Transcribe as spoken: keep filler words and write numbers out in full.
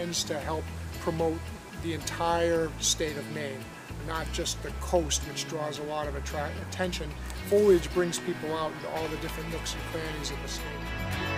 tends to help promote the entire state of Maine, not just the coast, which draws a lot of attract attention. Foliage brings people out into all the different nooks and crannies of the state.